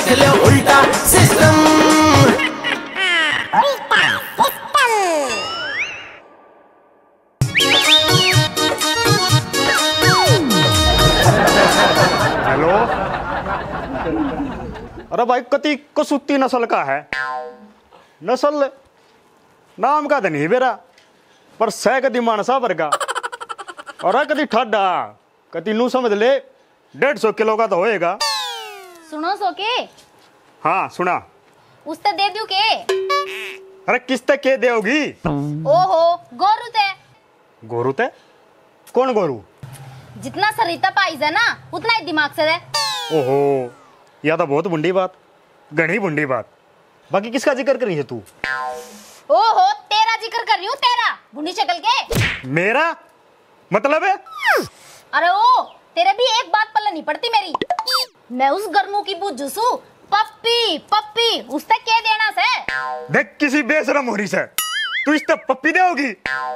देख लो उल्टा system. Hello, अरे भाई कति कसूती नस्ल का है। नस्ल नाम का तो नहीं बेरा, पर सह कदी मानसा वर्गा और कदी ठाडा कति नू समझ ले 150 किलो का तो होएगा। सुनो सो के। हाँ सुना। उसते दे दूं के? अरे किसते के देगी? ओहो गोरू ते। गोरू ते? कौन गोरू? जितना सरिता पाइज है ना उतना ही दिमाग से दे। ओहो यह तो बहुत बुंडी बात, घनी बुंडी बात। बाकी किसका जिक्र करी है तू? ओहो तेरा जिक्र कर रही हूँ, तेरा बुढ़ी शक्ल के। मेरा मतलब है? अरे ओ तेरे भी एक बात पल्ले नहीं पड़ती मेरी। मैं उस गर्मू की बुजुसू पप्पी पप्पी उससे क्या देना से? देख किसी बेशरम हो रही से तू इस तक पप्पी देगी?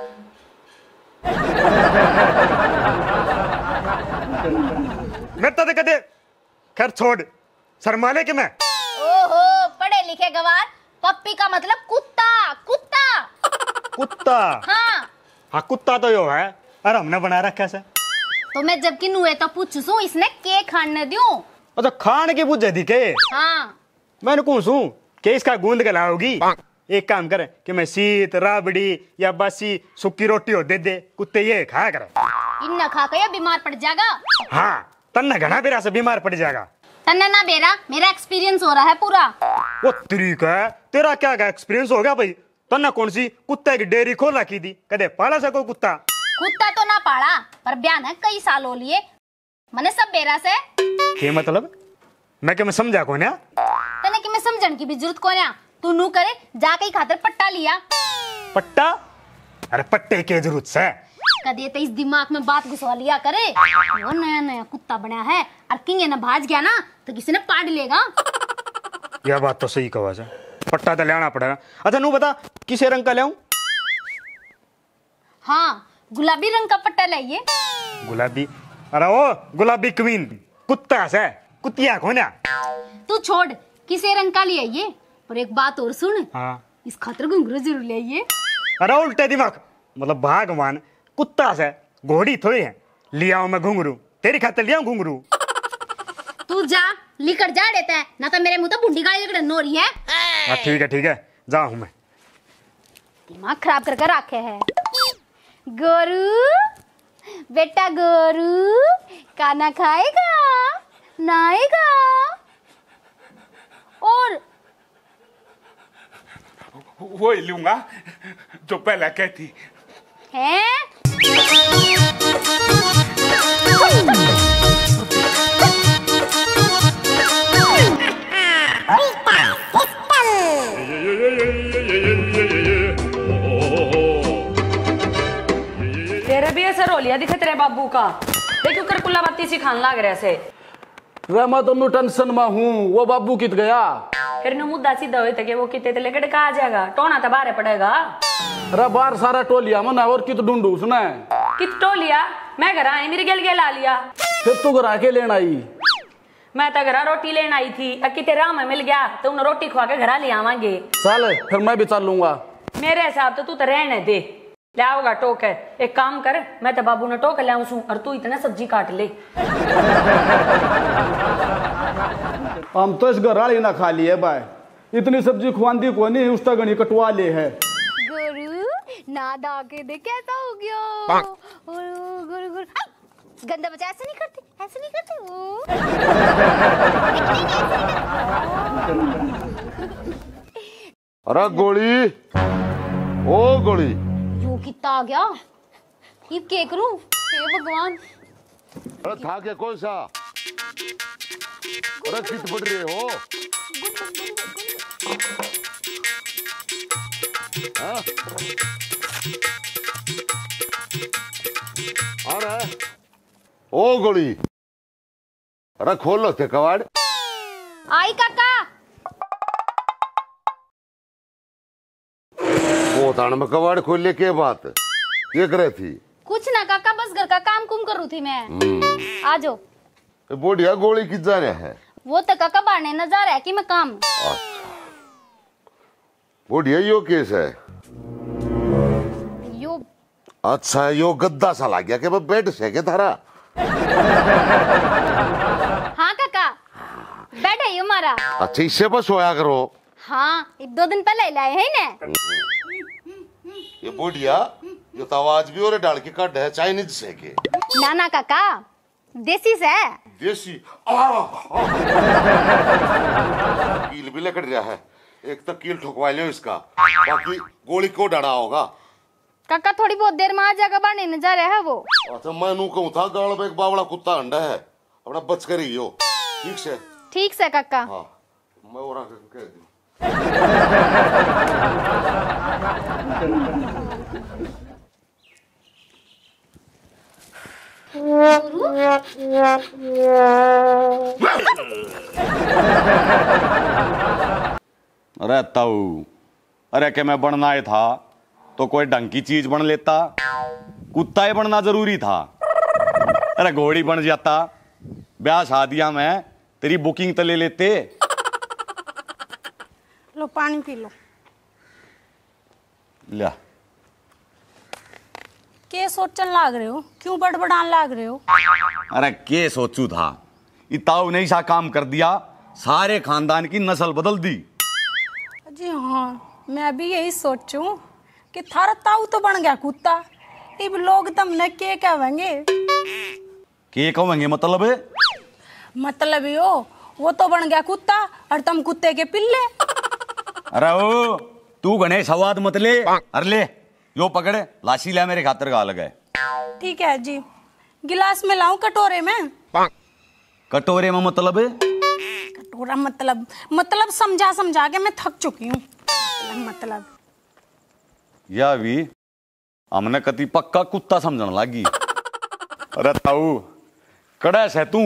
मैं तो कदे खैर छोड़ शर्माने के मैं। ओहो पढ़े लिखे गवार, पप्पी का मतलब कुत्ता कुत्ता। कुत्ता? हाँ हाँ कुत्ता तो यो है, अरे हमने बना रखा से। तो मैं जबकि नुए तो पूछूं इसने के खाने दूं? अच्छा खान की बुझे दी के? हाँ मैंने पूछूं के इसका गूंद के लाओगी? एक काम कर कि मैं सीत राबड़ी या बासी सूखी रोटी हो दे दे, कुत्ते ये खाया कर। इन्ना खा के बीमार पड़ जाएगा। हाँ तन्ना घना बेरा से बीमार पड़ जाएगा। तन्ना ना बेरा, मेरा एक्सपीरियंस हो रहा है पूरा। वो तरीका है तेरा, क्या क्या एक्सपीरियंस हो गया भाई? तन्ना कौन सी कुत्ते की डेयरी खोल रखी थी, कदे पाला से कोई कुत्ता? कुत्ता तो ना पाला पर बयान है कई साल हो लिए मैंने सब बेरा से। के मतलब? मैं क्या मैं समझा कौन है? तने कि मैं समझन की भी जरूरत कौन है? तू नू करे जाके ही खातर पट्टा लिया। पट्टा? अरे पट्टे के जरूरत से कदे तो इस दिमाग में बात घुसवा लिया करे। वो नया नया कुत्ता बना है और किंगे ना भाज गया ना तो किसी ने पाड़ लेगा। यह बात तो सही कहा जा, पट्टा तो लेना पड़ेगा। अच्छा नू बता किसे रंग का लाऊं? हाँ गुलाबी रंग का पट्टा लाइए। गुलाबी? अरे ओ गुलाबी क्वीन कुत्ता से कुतिया खोना। तू छोड़ किसे रंग का ले आइए, पर एक बात और सुन। हाँ इस खातर घुंघरू जरूर ले आइए। अरे उल्टे दिमाग, मतलब भगवान कुत्ता से घोड़ी थोड़ी है, लिया हूं मैं घुंघरू, तेरी खातिर लिया घुंघरू। तू जा लिकर जा देता है ना तो मेरे मुंह तो बुंडी गाड़ी लिकर नो रही है। ठीक है जा हूं मैं। दिमाग खराब करके रखे है। गोरू बेटा गोरू खाना खाएगा नहाएगा और वो लूंगा जो पहले कहती है। तेरे भी ऐसा रोलिया दिखे तेरे बाबू का, देखो कर कुल्ला बाती सिखाने लग रहे से। मैं तो टेंशन में हूँ, वो बाबू कित गया? फिर नु मुद्दा सीधा होए थे कि वो किते लेकर कहा जाएगा, टोना तो बाहर पड़ेगा। अरे बार सारा टोलिया मना और कित ढूंढू उसने? कित टोलिया? मैं घर आई मेरे गेल आ लिया। फिर तू घर आके लेना आई? मैं तो घर रोटी लेना आई थी, किते राम में मिल गया तो उन्हें रोटी खवा के घर ले आवांगे। चल फिर मैं भी चल लूंगा। मेरे हिसाब तो तू तो रहने दे, ले आओगा टोक है। एक काम कर मैं तो बाबू ने टोक ले आऊं और तू इतना सब्जी काट ले। हम तो इस घर ना खा लिए भाई, इतनी सब्जी खुआंदी को नहीं, उस गणी कटवा ले है। गुरु ना दाके दे कैसा हो गया? गुरु गुरु गंदा बच्चा ऐसे नहीं करते, ऐसे नहीं करते वो। अरे गोली, ओ गोली, यू कितना आ गया? ये क्या करूं? हे भगवान। अरे था क्या कौन सा? अरे कित पड़ रहे हो? हाँ? अरे ओ गोली, अरे खोल लो थे कवाड़। आई काका। वो तान में कवाड़ खोल ले के बात ये करे थी? कुछ ना काका, बस घर का काम कुम कर रही थी मैं। आ जाओ। बोढ़िया गोली किस जा रहा है? वो तो काका बाढ़ने न जा रहा है कि मैं काम। बुढ़िया यो केस है। यो अच्छा यो गद्दा सा लग गया कि मैं बेड से के थारा। हाँ काका बेड है यो हमारा। अच्छा इससे बस सोया करो। हाँ 1-2 दिन पहले लाए हैं ना। ये बुढ़िया यो तो आवाज भी और डाल के काट है चाइनीज से के। ना ना काका देसी से। देसी कील भी लकड़ रहा है। एक तो कील ठुकवा लियो इसका, बाकी गोली को डरा होगा। काका थोड़ी बहुत देर में आ जाएगा बाढ़ने न जा रहा है वो। अच्छा मैं नू कहूँ था गाड़ में एक बावड़ा कुत्ता अंडा है, अपना बच कर ही हो। ठीक से? ठीक से काका। हाँ मैं और आके कह दूँ। अरे ताऊ, अरे कि मैं बनना ही था तो कोई ढंग की चीज बन लेता, कुत्ता ही बनना जरूरी था। अरे घोड़ी बन जाता, ब्याह शादियां में तेरी बुकिंग तो ले लेते। लो पानी पी लो। लिया। के सोचन लाग रहे हो, क्यों बड़बड़ान लाग रहे हो? अरे के सोचू था, इताऊ ने ऐसा काम कर दिया, सारे खानदान की नस्ल बदल दी। जी हाँ मैं भी यही सोचूं कि थारा ताऊ तो बन गया कुत्ता, अब लोग तुमने के कहेंगे? के कहेंगे मतलब? मतलब यो वो तो बन गया कुत्ता और तुम कुत्ते के पिल्ले। अरे ओ तू गणेश सवाद मत ले। अरे ले यो पकड़, लाशी ले मेरे खातर गा लगे। ठीक है जी, गिलास में लाऊं कटोरे में? कटोरे में मतलब? कटोरा मतलब समझा समझा के मैं थक चुकी हूँ। मतलब या भी हमने कति पक्का कुत्ता समझने लगी। अरे ताऊ कड़ा से तू।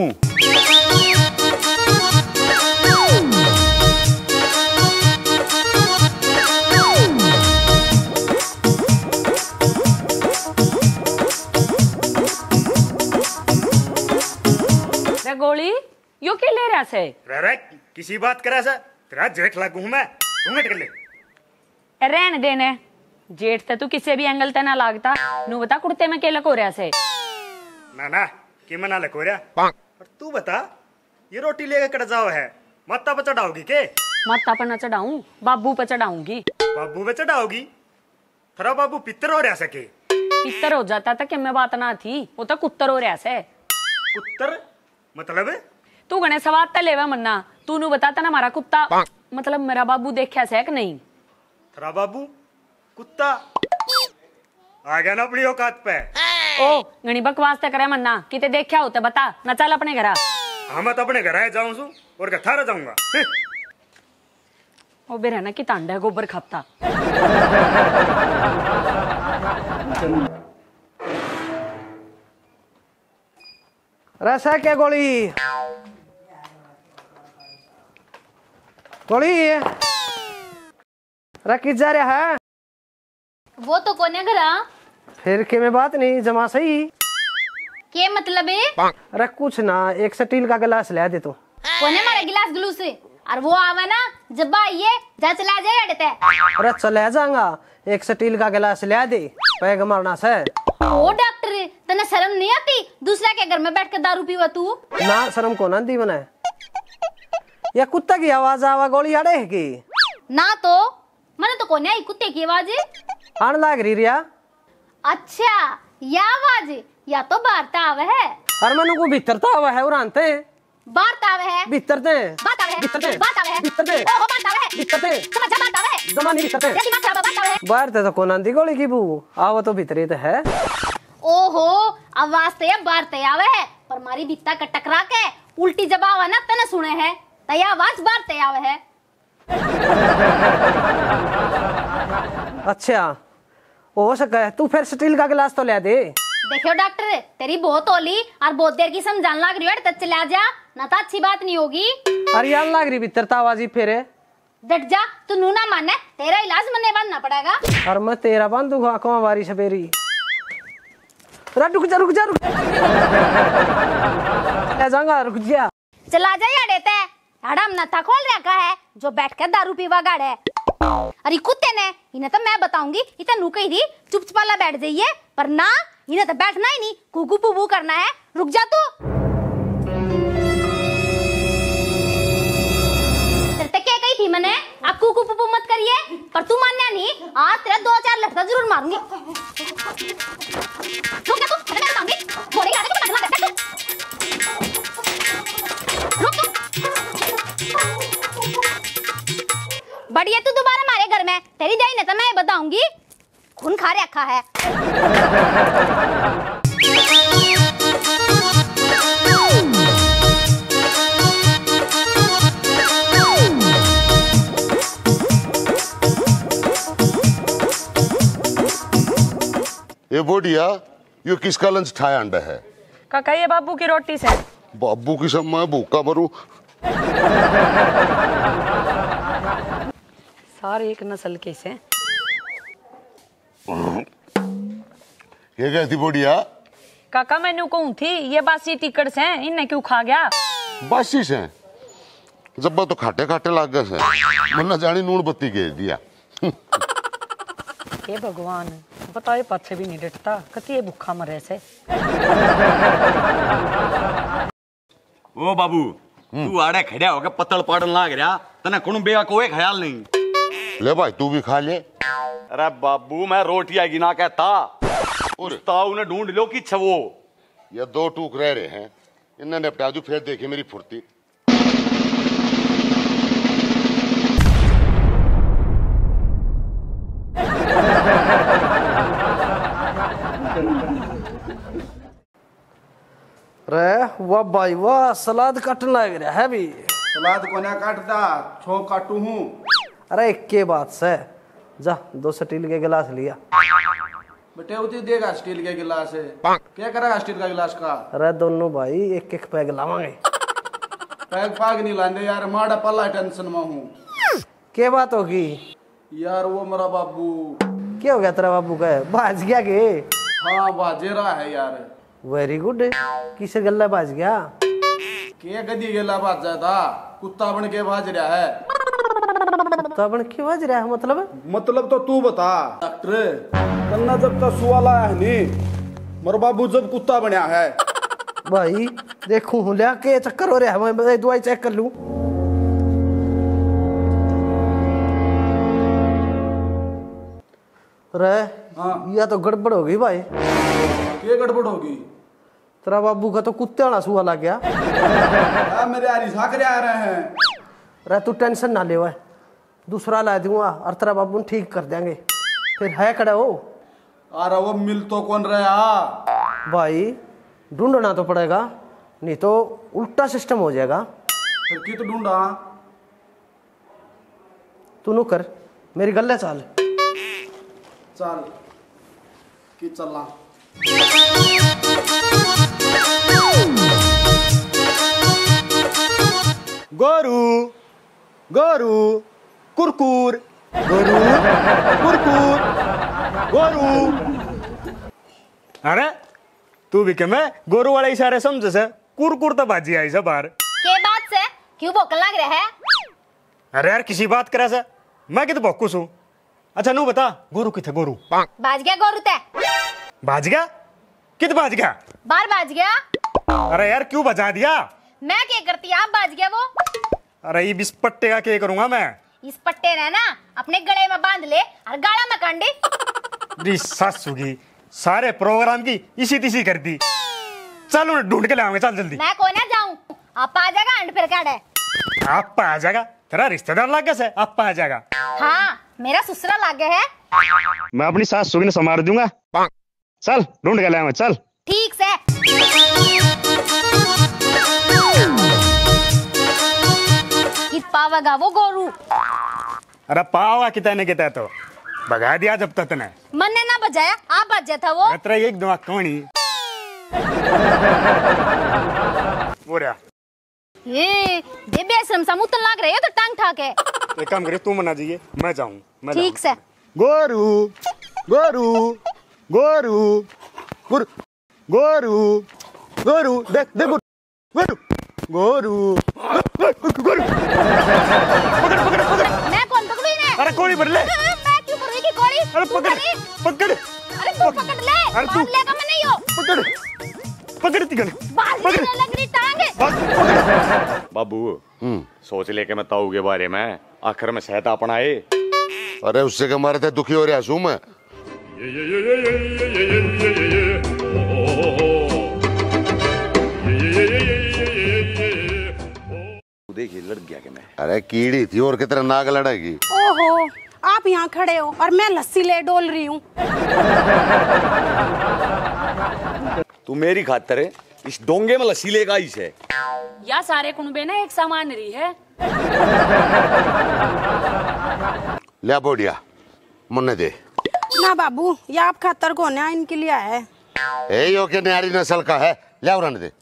गोली यो के ले रहा से? रे किसी बात करा सा तेरा जेठ लागू हूं मैं, घूंघट कर ले। रहन देने जेठ ते तू किसी भी एंगल ते ना लागता। नू बता कुर्ते में के लको रहा से? ना ना कि मैं ना लको रहा। और तू बता ये रोटी लेके कट जाओ है, माता पे चढ़ाओगी के? माता पर न चढ़ाऊं, बाबू पे चढ़ाऊंगी। बाबू पे चढ़ाओगी? थरा बाबू पितर हो रहा सके। पितर हो जाता था कि मैं बात ना थी, वो तो कुत्तर हो रहा से। कुत्तर मतलब? तू गणे सवाद ते लेवा मन्ना, तू नु बताता ना हमारा कुत्ता मतलब मेरा बाबू देखा से कि नहीं? थरा बाबू कुत्ता आ गया ना अपनी औकात पे। ओ गणी बकवास ते करे मन्ना, किते देखा होते बता ना, चल अपने घर। हाँ मैं तो अपने घर आए जाऊं सू और क्या थारा जाऊंगा। ओ बेरा ना कि तांडा गोबर खापता। रसा क्या गोली रखी जा रहा है? वो तो कोने घरा। फिर के में बात नहीं जमा सही के मतलब है? रख कुछ ना, एक स्टील का गिलास ले दे तो। कोने मारे गिलास ग्लूस से और वो आवा ना जब आइए जा चला जाए अड़ते। अरे चले जाऊंगा, एक स्टील का गिलास ले दे, पैग मारना से। ओ डॉक्टर तने शर्म नहीं आती? दूसरा के घर में बैठ के दारू पीवा तू? ना शर्म को ना दी मने। ये कुत्ता की आवाज आवा गोली आड़े है की? ना तो मैंने तो कोने आई कुत्ते की आवाज आन लाग रही रिया। अच्छा या आवाज या तो बारता आवे है। हर मनु को भीतरता आवा है उरानते बारता आवे है। भीतरते बात आवे है। भीतरते बात आवे है। भीतरते ओहो बात आवे है। भीतरते समझ जा बात आवे है। जमानी भीतरते जैसी बात बात आवे है। बाहर तो कोना दी गोली की बू आवा तो भीतरी तो है। ओहो आवाज तो या बारते आवे है, पर मारी बित्ता का टकरा के उल्टी जब आवा ना तने सुने है तया आवाज बारते आवे है। अच्छा हो सके तू फिर स्टील का गिलास तो ले दे। देखियो डॉक्टर तेरी बहुत होली और बहुत देर की समझाने लग रही है, तब चला जा ना तो अच्छी बात नहीं होगी। अरे यार लग रही भीतरता आवाजी फिर डट जा, तू नू ना माने तेरा इलाज मने बनना पड़ेगा। और मैं तेरा बांधूंगा कौन बारी सवेरी। रुक जा रुक जा रुक जा। ले जाऊंगा रुक जा। चला जा या देते अड़म न था खोल रखा है जो बैठकर दारू पीवा गाड़ है। अरे कुत्ते ने इन्हें तो मैं बताऊंगी, इतना नुकई थी चुपचाप बैठ जाइए, पर ना इन्हें तो बैठना ही नहीं, कुकू पुबू करना है। रुक जा तू। तेरे तक क्या कही थी मैंने, आप कुकू पुबू मत करिए, पर तू मानना नहीं, आज तेरा 2-4 लड़का जरूर मारूंगी। रुक जा तू, मैं बताऊंगी, बोलेगा आगे तो पगला करता है। रुक तू। बढ़िया तू दोबारा हमारे घर में, तेरी जाई नहीं तो मैं बताऊंगी, खून खा रखा है। ये बोडिया, ये किसका लंच ठाया अंडा है? काका ये बाबू की रोटी से। बाबू की सब मैं भूखा मरूं। सारे एक नस्ल के से। ये कहती बोडिया? काका मैंने कहूं थी ये बासी टिकट से इन्हें क्यों खा गया? बासी से जब तो खाटे खाटे लाग गए से, मन न जानी नून बत्ती घेर दिया। हे भगवान, बताए पत्थर भी नहीं डटता, कति ये भूखा मरे से। ओ बाबू, तू आड़े खड़िया होके पत्तल पाड़न लाग रहा, तने कुण बेवा कोई ख्याल नहीं। ले भाई तू भी खा ले। अरे बाबू मैं रोटियां गिना कहता, और ताऊ ने ढूंढ लो कि छवो। ये 2 टूक रह रहे हैं, इन्हें निपटा दूं, फिर देखिए मेरी फुर्ती। रे वाह भाई वाह, सलाद काटने लग रहा है भी। सलाद को ना काटता, छो काटू हूँ। अरे एक के बात से जा 2 स्टील के गिलास लिया। बेटे उती देगा स्टील के गिलास है, क्या करेगा स्टील का गिलास का? अरे दोनों भाई एक एक पैग लावांगे। पैग पाग नहीं लाने यार, माड़ा पल्ला टेंशन में हूँ। क्या बात होगी यार? वो मेरा बाबू। क्या हो गया तेरा बाबू का? भाज गया के? हाँ बाजे रहा है यार। Very good. किस गल्ला भाज गया? के गदी गेला भाज जाता, कुत्ता बन के भाज रहा है। कुत्ता बन के भाज रहा है मतलब तो तू बता डॉक्टर, कन्ना जब तक सुवाल आया है नहीं, मेरा बाबू जब कुत्ता बनया है। भाई देखूं हूँ लिया के चक्कर हो रहा है, मैं दवाई चेक कर लूं। रे हाँ। यह तो गड़बड़ हो गई भाई। क्या गड़बड़ होगी? तेरा बाबू का तो कुत्ते वाला सुआ लग गया। मेरे यार झाकरे आ रहे हैं। रे तू टेंशन ना ले, दूसरा ला दूंगा और तेरा बाबू ठीक कर देंगे। फिर है कड़ा हो? अरे वो मिल तो कौन रहा भाई? ढूंढना तो पड़ेगा, नहीं तो उल्टा सिस्टम हो जाएगा। फिर की तो ढूंढा? तू नु कर, मेरी गल्ले चाल। चल की चलना। गोरू गोरू कुरकुर, गोरू कुरकुर, गोरू। अरे तू भी क्या, मैं गोरू वाले इशारे समझ से कुरकुर तो बाजी आई सब बाहर। के बात से क्यों भौंकने लग रहा है? अरे यार किसी बात करे से, मैं कित भौंकूस हूँ। अच्छा नू बता, गोरू किथे? गोरू बाज गया गोरू ते। भाज गया? कित भाज गया? बाहर बाज गया। अरे यार क्यों बजा दिया? मैं क्या करती, आप बाज गया वो। अरे ये इस पट्टे का क्या करूंगा मैं? इस पट्टे ने ना अपने गले में बांध ले और गाड़ा में कांडी। सासुगी सारे प्रोग्राम की इसी तिसी कर दी। चल उन्हें ढूंढ के लाऊंगे, चल जल्दी। मैं को ना जाऊं, आप आ जाएगा अंड फिर काढ़े। आप आ जाएगा? तेरा रिश्तेदार लागे से आप आ जाएगा? हाँ मेरा ससुरा लागे है। मैं अपनी सास सुगी ने संभाल दूंगा। चल ढूंढ के लाऊंगा, चल। ठीक से। कित पावेगा वो गोरू? अरे पावा कितने किता तो भगा दिया जब तक ने। मन ने ना बजाया, आप बजा था वो। तेरा एक दिमाग कौनी वो रहा। ये बेशरम सा मुतन लाग रहे हो तो टांग ठाके। एक काम करे, तू मना जाइए, मैं जाऊं। ठीक से। गोरू गोरू गोरू गोरू गोरू गोरू देख देख गोरू गोरू गोरू भर ले। मैं क्यों भरूंगी गोली? अरे पकड़ पकड़। अरे तू पकड़ ले। अरे तू लेगा मैं नहीं हो। पकड़ पकड़ तिगड़ पकड़ लग रही टांगे। बाबू सोच ले के मैं ताऊ के बारे में आखिर में सहता अपनाए। अरे उससे के मारे थे दुखी हो रहा हूं मैं। देखिए लड़ गया कि मैं। अरे कीड़ी थी और कितना नाग लड़ेगी। ओहो, आप यहाँ खड़े हो और मैं लस्सी ले डोल रही हूँ। तू मेरी खातर इस डोंगे में लस्सी लेगा आई से। या सारे कुनबे ना एक सामान रही है। ले बोडिया मुन्ने दे। ना बाबू, ये आप खातर को ना इनके लिए है। यो के न्यारी नस्ल का है, ले रहने दे।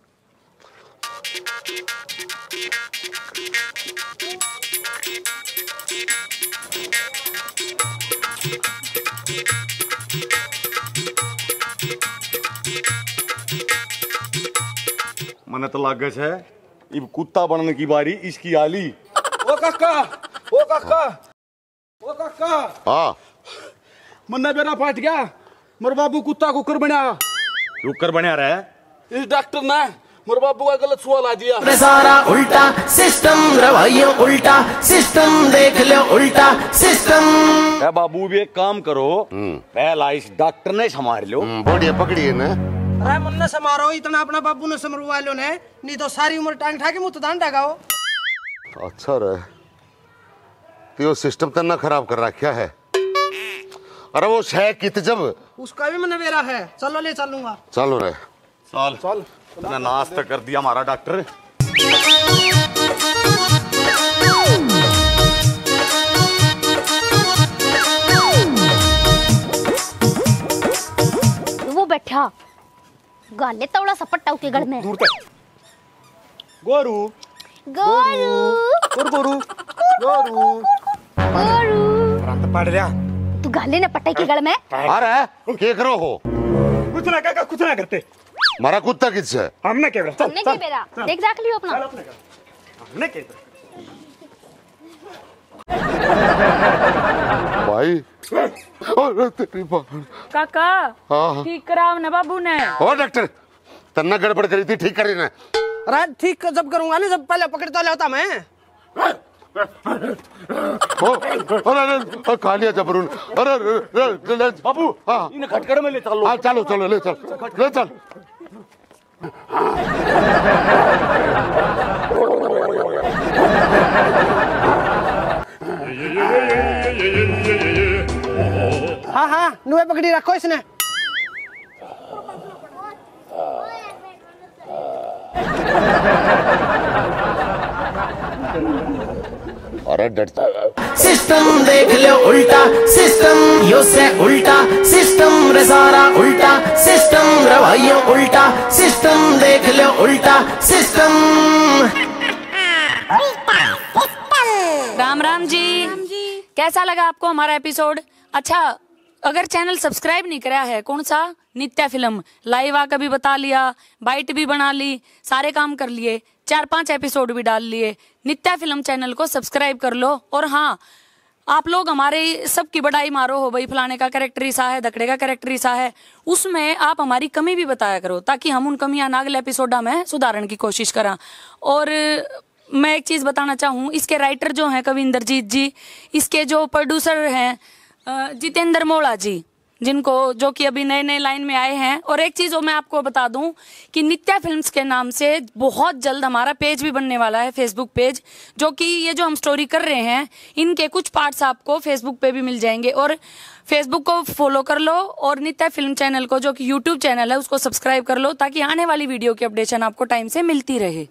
मने तो लागे है इब कुत्ता बनने की बारी इसकी आली। ओ काका, ओ काका, ओ काका। हाँ मन्ना बेरा फाट गया, मोर बाबू कुत्ता कुकर बना। कुकर बना रहा है। इस डॉक्टर ने मोर बाबू का गलत सवाल आ दिया। सारा उल्टा सिस्टम, रवैया उल्टा सिस्टम, देख लो उल्टा सिस्टम। बाबू भी एक काम करो, पहला इस डॉक्टर ने संभाल लो। बोडिया पकड़िए ना। अरे मुन्ना समारो इतना अपना बाबू ने समरवा लो ने, नहीं तो सारी उम्र टांग ठा के मुंह दान डागाओ। अच्छा रे, तो सिस्टम तो ना खराब कर रखा है। अरे वो है कित जब उसका भी मन मेरा है, चलो ले चलूंगा। चलो रे चल चल। तुमने नाश्ता कर दिया हमारा डॉक्टर। वो बैठा गाले तवड़ा सपट्टा के गढ़ में। दूर तक गोरू गोरू गोरू गोरू गोरू पड़ रहा। तू गाले ने पट्टे के गढ़ में। अरे क्या करो हो? कुछ ना काका, कुछ ना करते। मारा कुत्ता किससे? हमने क्या करा? हमने क्या बेरा देख जाक लियो अपना। हमने क्या भाई तेरी बात। काका हाँ ठीक कराव ने बाबू ने। ओ डॉक्टर तन्ना गड़बड़ करी थी, ठीक करी ना। अरे ठीक जब करूंगा ना, जब पहले पकड़ता लेता मैं। अरे खा लिया जबरून। अरे बाबू हाँ इन खटखड़ में ले चलो। हाँ चलो चलो ले चल ले चल। हाँ हाँ नुए पकड़ी रखो इसने। अरे डरता सिस्टम देख लो उल्टा सिस्टम, यो से उल्टा सिस्टम, रे सारा उल्टा सिस्टम, रवैया उल्टा सिस्टम, देख लो उल्टा सिस्टम। राम राम जी। कैसा लगा आपको हमारा एपिसोड? अच्छा, अगर चैनल सब्सक्राइब नहीं करा है, कौन सा नित्या फिल्म लाइव आकर भी बता लिया, बाइट भी बना ली, सारे काम कर लिए, 4-5 एपिसोड भी डाल लिए। नित्या फिल्म चैनल को सब्सक्राइब कर लो। और हाँ, आप लोग हमारे सबकी बड़ाई मारो हो भाई, फलाने का कैरेक्टर ऐसा है, दकड़े का कैरेक्टर ऐसा है, उसमें आप हमारी कमी भी बताया करो ताकि हम उन कमियां अगले एपिसोडा में सुधारने की कोशिश करा। और मैं एक चीज बताना चाहूँ, इसके राइटर जो हैं कविंदरजीत जी, इसके जो प्रोड्यूसर हैं जितेंद्र मोड़ा जी, जिनको जो कि अभी नए नए लाइन में आए हैं। और एक चीज मैं आपको बता दूं कि नित्या फिल्म्स के नाम से बहुत जल्द हमारा पेज भी बनने वाला है, फेसबुक पेज, जो कि ये जो हम स्टोरी कर रहे हैं इनके कुछ पार्ट्स आपको फेसबुक पे भी मिल जाएंगे। और फेसबुक को फॉलो कर लो और नित्या फिल्म चैनल को, जो कि यूट्यूब चैनल है, उसको सब्सक्राइब कर लो ताकि आने वाली वीडियो की अपडेशन आपको टाइम से मिलती रहे।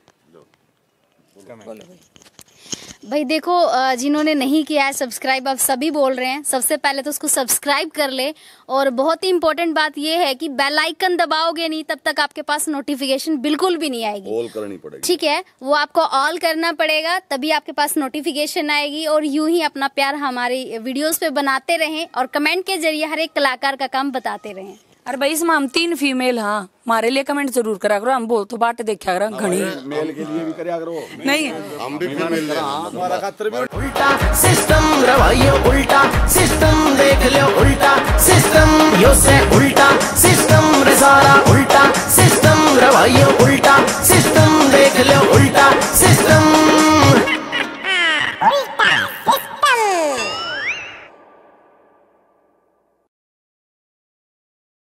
भाई देखो, जिन्होंने नहीं किया है सब्सक्राइब, अब सभी बोल रहे हैं, सबसे पहले तो उसको सब्सक्राइब कर ले। और बहुत ही इंपॉर्टेंट बात यह है कि बेल आइकन दबाओगे नहीं तब तक आपके पास नोटिफिकेशन बिल्कुल भी नहीं आएगी। ऑल करनी पड़ेगी, ठीक है, वो आपको ऑल करना पड़ेगा, तभी आपके पास नोटिफिकेशन आएगी। और यूं ही अपना प्यार हमारी वीडियोस पे बनाते रहें और कमेंट के जरिए हर एक कलाकार का काम बताते रहें। अरे भाई इसमें हम 3 फीमेल हाँ हमारे लिए कमेंट जरूर करा करो हम बहुत बात देखा करा घनी मेल के लिए भी करा करो नहीं हम भी फीमेल हमारा खातर भी उल्टा सिस्टम रवैयो उल्टा सिस्टम देख लो उल्टा सिस्टम यो से उल्टा